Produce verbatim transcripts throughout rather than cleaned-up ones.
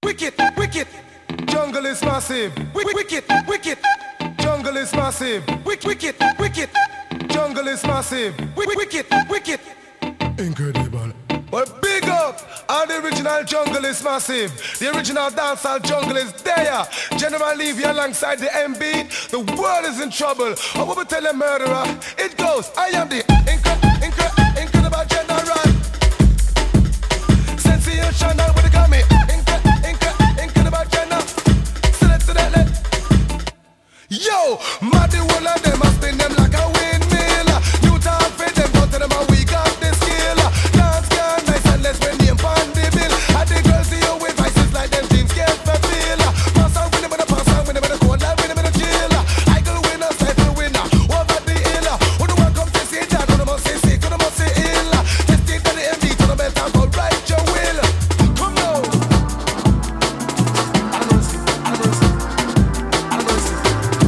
wicked, wicked. Jungle is massive. Wicked, wicked, wicked. Jungle is massive. Wicked, wicked, wicked. Jungle is massive. Wicked, wicked, wicked. Incredible. But big up, all the original jungle is massive. The original dancehall jungle is there. General Levy alongside the M B. The world is in trouble. I will tell a murderer. It goes, I am the incredible, incredible, incredible general. Sensational with the coming. Incredible, incredible, incredible general. Select to that let. Yo, mad the whole of them, I spin them like a windmill. You talk for them, go to them and we got the skill. Dance girl, nice and let's win the pan the bill. And the girls see you with vices like them dreams can't fulfill. Pass on with them with a pass on with them with a cold life with them with a chill. I go winner, cycle winner, over the hill. Who the one come to see that, who the must say sick, who the must say ill. Just take to the M D to the belt and go right your will. Come now. I don't see, I don't see, I don't see.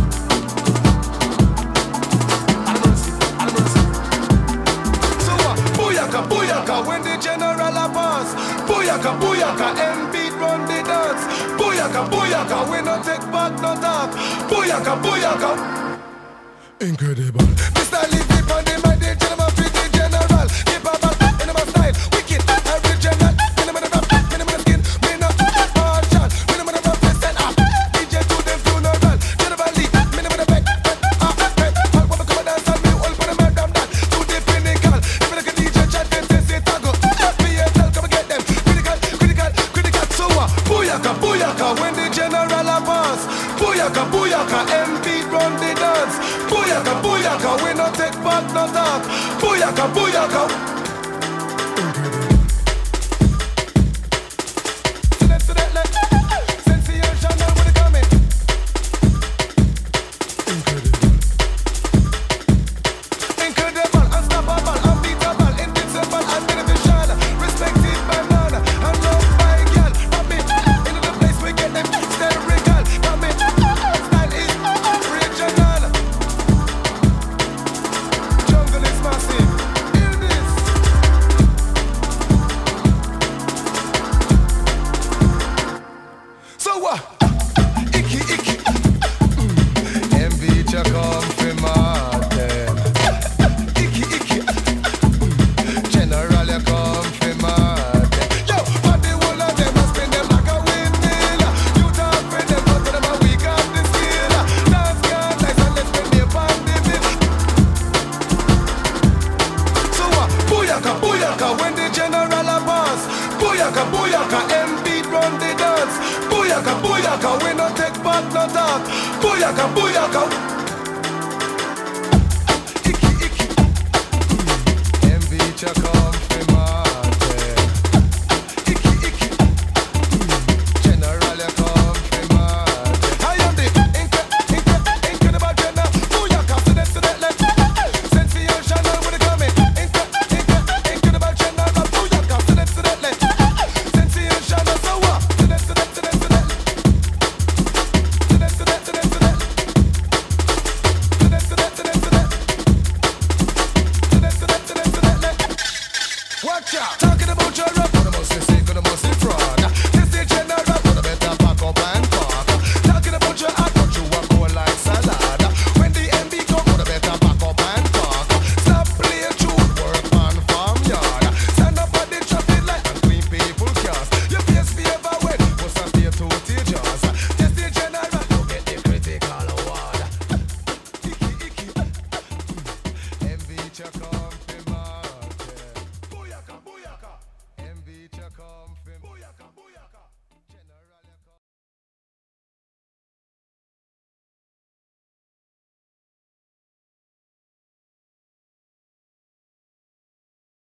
Booyaka, booyaka, when the general a pass. Booyaka, booyaka, M beat run the dance. Booyaka, booyaka, we no take back no talk. Booyaka, booyaka. Incredible. Mister Levy on the mic, the gentleman fit the general. Keep a back in my style, wicked, original. Me no man a rap, me no man a skin, me no partial. Me no man a rap, listen up. D J to them funeral. General Lee, me no man a beg, beg, ah, beg. All when me come a dance and me all put a man down that. To the pinnacle. If you look at D J chat, then they say tago. Just be yourself, come and get them. Critical, critical, critical. So what? Booyaka, booyaka, when the general a pass. Booyaka, booyaka, M beat run the dance. Booyaka, booyaka, we no take back no talk. Booyaka, booyaka. Select to that left. Sensational with the comment. Incredible, unstoppable, unbeatable, invincible, and beneficial. Respected by none and loved by a girl. From it into the place we get them hysterical. From it, style is original. Jungle is massive. Hear this. So what? Icky, icky. Mm. M V cha come from Martin. Icky, icky. Mm. General ya come from Martin. Yo, but the whole of them must spin them like a windmill. You talk for them, go to them and we got the skill. Dance girl, nice and let's spin the pan the bill. So what? Booyaka, booyaka, when the general a pass. Booyaka, booyaka, M beat run the dance. Booyaka, booyaka, we no take back no talk. Booyaka, booyaka. Icky, icky. Mm. M V cha come from Martin. Icky, icky. Mm. General ya come from Martin. I am the incre, incre, incredible general. Booyaka, to that, to that left. Sensational with the comment. Incre, incre, incredible general. Booyaka, to that, to that left. Sensational, so what? To that, to that, to that, to that. To that, to that, to that, to that. To that, to that, to that, to that. To that, to that, to that, to that. Watch out. Talking about your